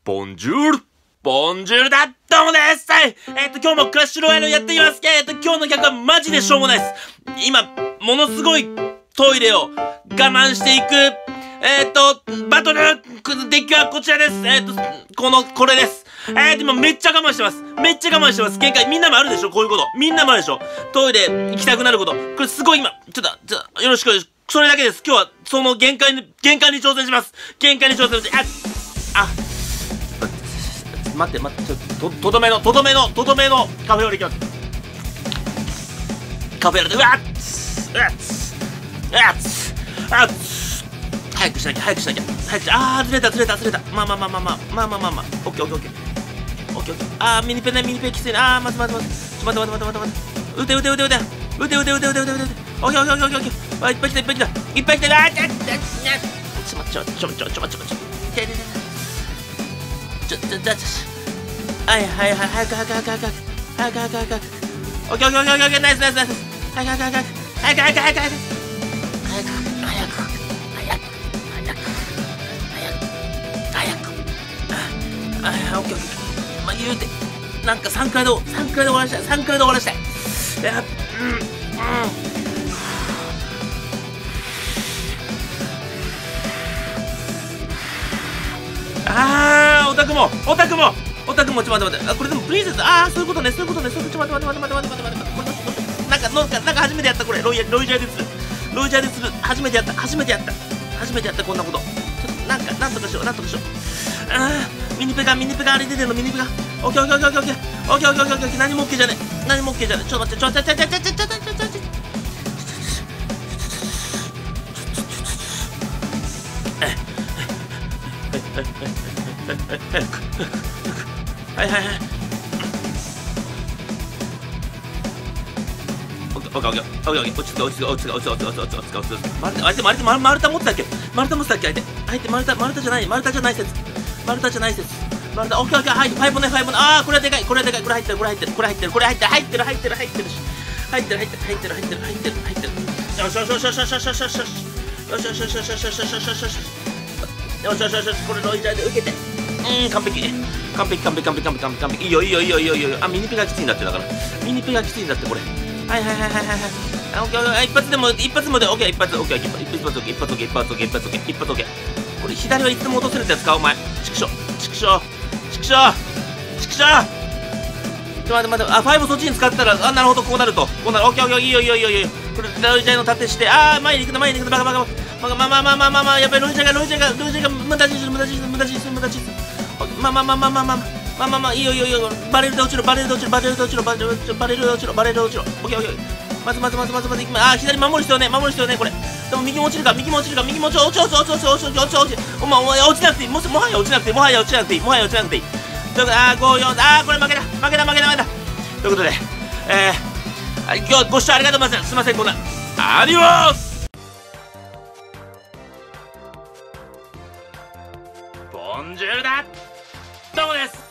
ボンジュールボンジュールだどうもですはい今日もクラッシュロイヤルやっていきます今日の客はマジでしょうもないです今、ものすごいトイレを我慢していくバトルデッキはこちらですこれです今めっちゃ我慢してますめっちゃ我慢してます限界みんなもあるでしょこういうことみんなもあるでしょトイレ行きたくなることこれすごい今ちょっとよろしくそれだけです今日はその限界に挑戦します限界に挑戦して待ってちょっととどめのカフェオレいきますカフェオレで早くしなきゃずれたまあオッケーミニペきついな待って撃てオッケーいっぱい来たちょはい早くオッケーナイス早くオッケーまあ言うてなんか3回で終わらしたいオタクもちょっと待ってこれでもプリンセスそういうことねちょっと待ってなんか初めてやったこれロイジャーです初めてやったこんなことちょっとなんとかしようミニペがあれ出てるのミニペがオッケー何も OK じゃねちょっと待ってはいオッケー落ち着け相手丸太持ってたっけ相手丸太じゃない説オッケーはいファイボねこれはでかいこれ入ってる入ってるよしこれロイジャーで受けて完璧いいよミニペがきついんだってこれはいオッケー一発でオッケー一発オッケーこれ左はいつも落とせるってやつかお前ちくしょ待ってファイブそっちに使ったらなるほどこうなるオッケーいいよこれロイジャーの盾して前に行くバカやっぱりロイジャーが無駄死するいいよバレルで落ちろオッケー待つ左守る必要ねこれでも右も落ちるか落ちなくていいもはや落ちなくていいということでこれ負けたということで今日ご視聴ありがとうございますすいませんこんなアディオスボンジュールだどうもです